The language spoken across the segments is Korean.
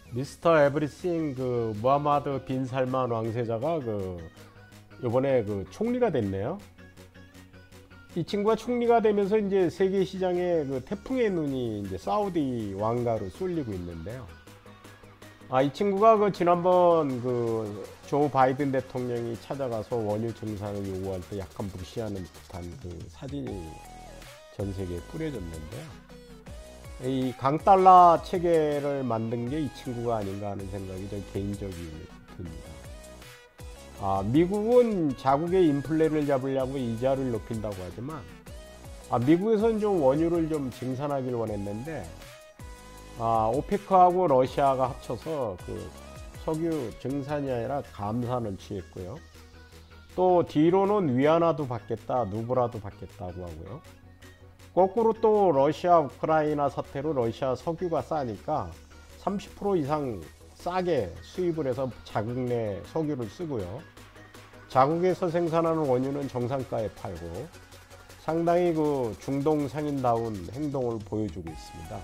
미스터 에브리싱 그 무하마드 빈 살만 왕세자가 요번에 총리가 됐네요. 이 친구가 총리가 되면서 이제 세계 시장에 태풍의 눈이 이제 사우디 왕가로 쏠리고 있는데요. 이 친구가 지난번 조 바이든 대통령이 찾아가서 원유 증산을 요구할 때 약간 무시하는 듯한 사진이 전 세계에 뿌려졌는데요. 이 강달러 체계를 만든 게 이 친구가 아닌가 하는 생각이 좀 개인적이 듭니다. 미국은 자국의 인플레를 잡으려고 이자를 높인다고 하지만 미국에서는 좀 원유를 좀 증산하길 원했는데 오페크하고 러시아가 합쳐서 석유 증산이 아니라 감산을 취했고요. 또 뒤로는 위안화도 받겠다, 누브라도 받겠다고 하고요. 거꾸로 또 러시아 우크라이나 사태로 러시아 석유가 싸니까 30% 이상 싸게 수입을 해서 자국 내 석유를 쓰고요. 자국에서 생산하는 원유는 정상가에 팔고 상당히 중동 상인다운 행동을 보여주고 있습니다.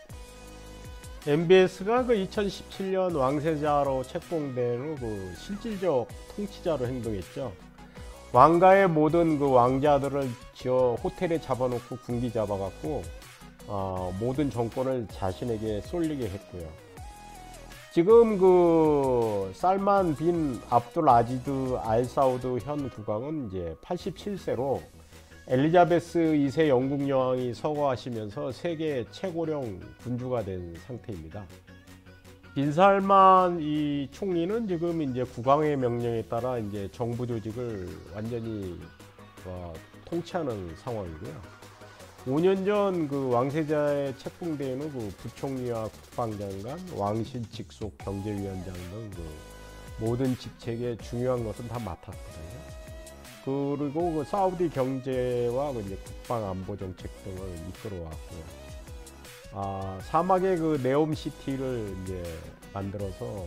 MBS가 2017년 왕세자로 책봉된 후 실질적 통치자로 행동했죠. 왕가의 모든 왕자들을 지어 호텔에 잡아놓고 군기 잡아갖고 모든 정권을 자신에게 쏠리게 했고요. 지금 살만 빈 압둘 아지드 알 사우드 현 국왕은 이제 87세로 엘리자베스 2세 영국 여왕이 서거하시면서 세계 최고령 군주가 된 상태입니다. 빈 살만 이 총리는 지금 이제 국왕의 명령에 따라 이제 정부 조직을 완전히 통치하는 상황이고요. 5년 전 왕세자의 책봉된 후 부총리와 국방장관, 왕실 직속 경제위원장 등 모든 직책의 중요한 것은 다 맡았거든요. 그리고 사우디 경제와 이제 국방 안보 정책 등을 이끌어왔고요. 사막의 네옴시티를 이제 만들어서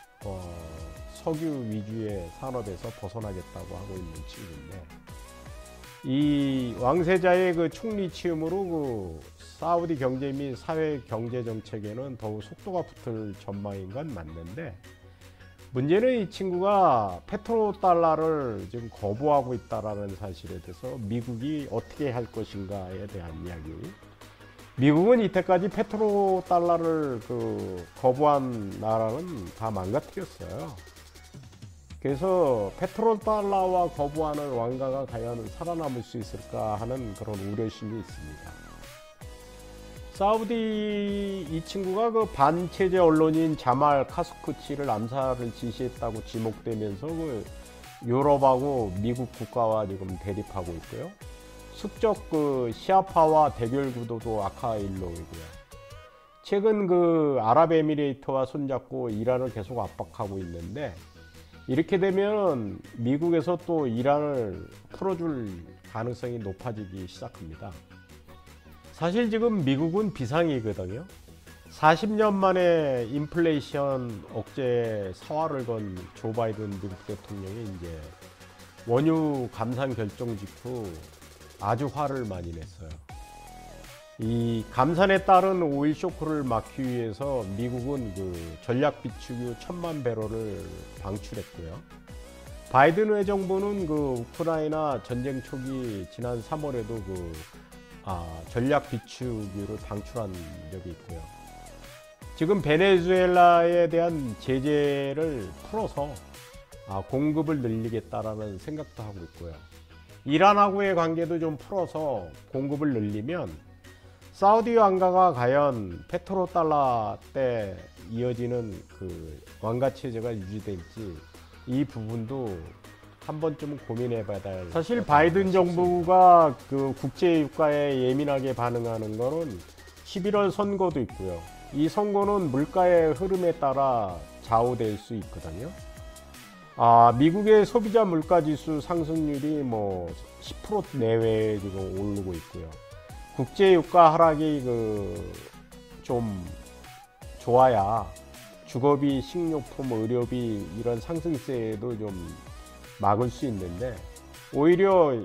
석유 위주의 산업에서 벗어나겠다고 하고 있는 친구인데, 이 왕세자의 총리 취임으로 사우디 경제 및 사회 경제 정책에는 더욱 속도가 붙을 전망인 건 맞는데, 문제는 이 친구가 페트로달러를 지금 거부하고 있다라는 사실에 대해서 미국이 어떻게 할 것인가에 대한 이야기. 미국은 이때까지 페트로달러를 거부한 나라는 다 망가뜨렸어요. 그래서 페트로달러와 거부하는 왕가가 과연 살아남을 수 있을까 하는 그런 우려심이 있습니다. 사우디 이 친구가 반체제 언론인 자말 카스코치를 암살을 지시했다고 지목되면서 유럽하고 미국 국가와 지금 대립하고 있고요. 숙적 시아파와 대결 구도도 악화일로 있고요. 최근 아랍에미레이트와 손잡고 이란을 계속 압박하고 있는데, 이렇게 되면 미국에서 또 이란을 풀어줄 가능성이 높아지기 시작합니다. 사실 지금 미국은 비상이거든요. 40년 만에 인플레이션 억제 사활을 건 조 바이든 미국 대통령이 이제 원유 감산 결정 직후 아주 화를 많이 냈어요. 이 감산에 따른 오일 쇼크를 막기 위해서 미국은 전략 비축유 1000만 배럴을 방출했고요. 바이든 의정부는 우크라이나 전쟁 초기 지난 3월에도 전략 비축유를 방출한 적이 있고요. 지금 베네수엘라에 대한 제재를 풀어서 공급을 늘리겠다라는 생각도 하고 있고요. 이란하고의 관계도 좀 풀어서 공급을 늘리면 사우디 왕가가 과연 페트로달러 때 이어지는 왕가 체제가 유지될지 이 부분도 한 번쯤 고민해 봐야 될. 사실 바이든 정부가 국제 유가에 예민하게 반응하는 거는 11월 선거도 있고요. 이 선거는 물가의 흐름에 따라 좌우될 수 있거든요. 미국의 소비자 물가지수 상승률이 10% 내외에 지금 오르고 있고요. 국제 유가 하락이 좀 좋아야 주거비, 식료품, 의료비 이런 상승세도 좀 막을 수 있는데, 오히려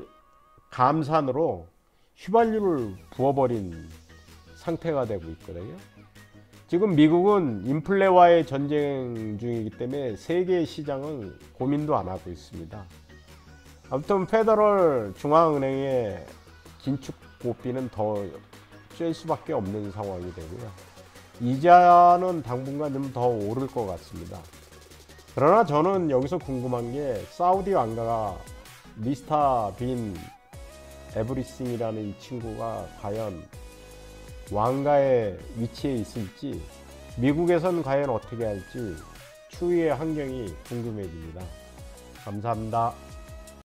감산으로 휘발유를 부어버린 상태가 되고 있거든요. 지금 미국은 인플레와의 전쟁 중이기 때문에 세계 시장은 고민도 안 하고 있습니다. 아무튼 페더럴 중앙은행의 긴축 고비는 더 쐴 수밖에 없는 상황이 되고요. 이자는 당분간 좀 더 오를 것 같습니다. 그러나 저는 여기서 궁금한 게 사우디 왕가가 미스터 빈 에브리싱이라는 이 친구가 과연 왕가의 위치에 있을지, 미국에선 과연 어떻게 할지 추후의 환경이 궁금해집니다. 감사합니다.